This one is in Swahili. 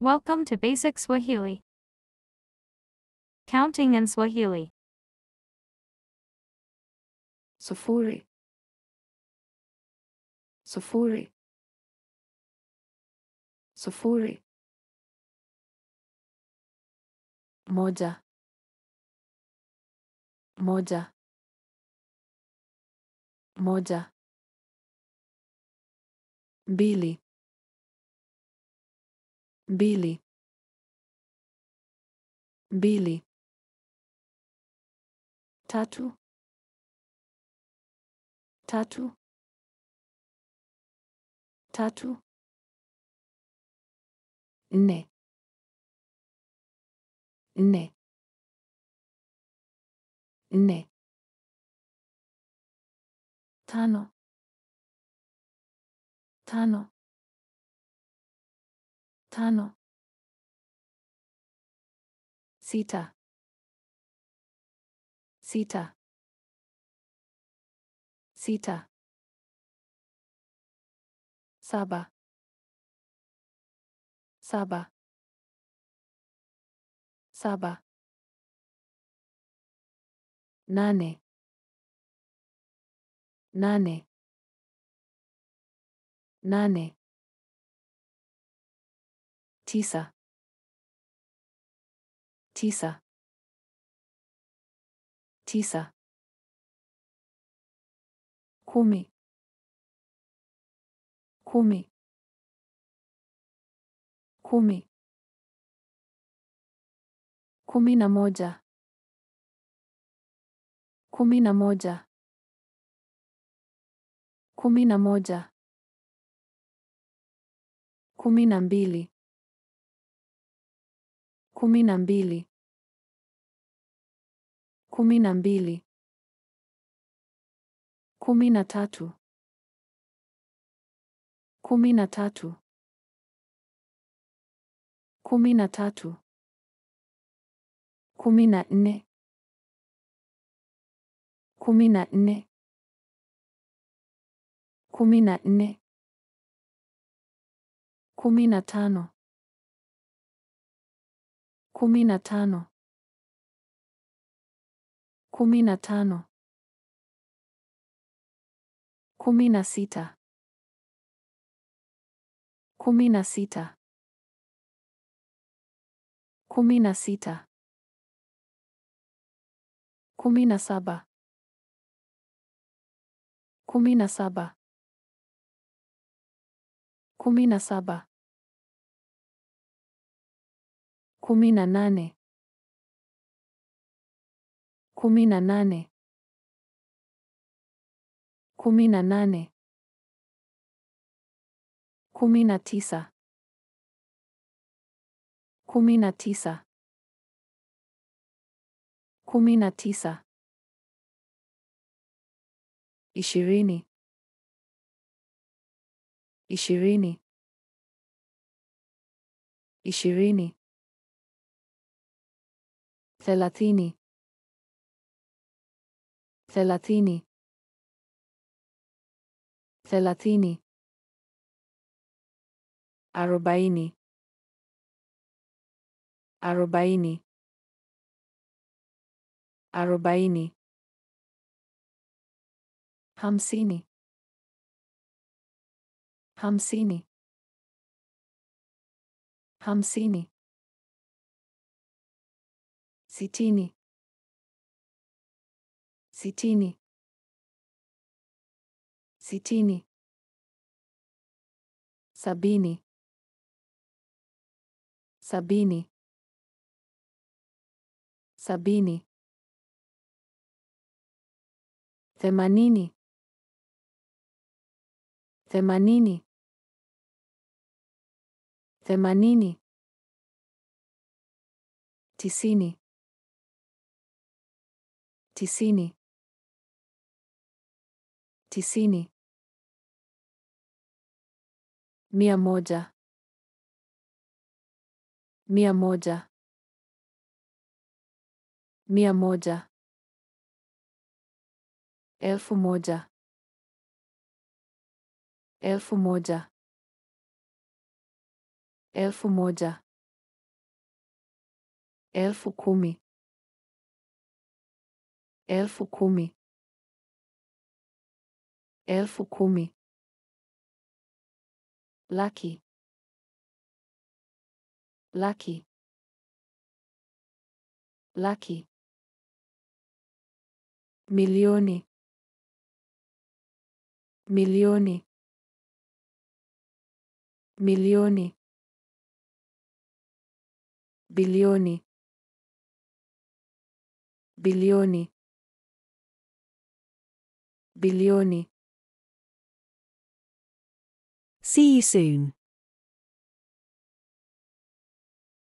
Welcome to Basic Swahili. Counting in Swahili. Sufuri. Sufuri. Sufuri. Moja. Moja. Moja. Mbili. Mbili. Mbili. Tatu. Tatu. Tatu. Nne. Nne. Nne. Tano. Tano. Tano. Sita. Sita. Sita. Saba. Saba. Saba. Nane. Nane. Nane. Tisa. Tisa. Tisa. Kumi. Kumi. Kumi. Kumi na moja. Kumi na moja. Kumi na moja. Kumi na mbili. Kumi na mbili. Kumi na mbili. Kumi na tatu. Kumi na tatu. Kumi na tatu. Kumi na nne. Kumi na nne. Kumi na nne. Kumi na tano. Kumi na tano. Kumi na tano. Kumi na sita. Kumi na sita. Kumi na sita. Kumi na saba. Kumi na saba. Kumi na saba. Kumi na nane. Kumi na nane. Kumi na nane. Kumi na tisa. Kumi na tisa. Kumi na tisa. Ishirini. Ishirini. Ishirini. Thelathini. Thelathini. Thelathini. Arobaini. Arobaini. Arobaini. Hamsini. Hamsini. Hamsini. Sitini. Sitini. Sitini. Sabini. Sabini. Sabini. Themanini. Themanini. Themanini. Tisini. Tisini. Tisini. Mia moja. Mia moja. Mia moja. Elfu moja. Elfu moja. Elfu moja. elfu kumi, elfu kumi, elfu kumi, laki, laki, laki, milioni, milioni, milioni, bilioni, bilioni, bilioni. See you soon.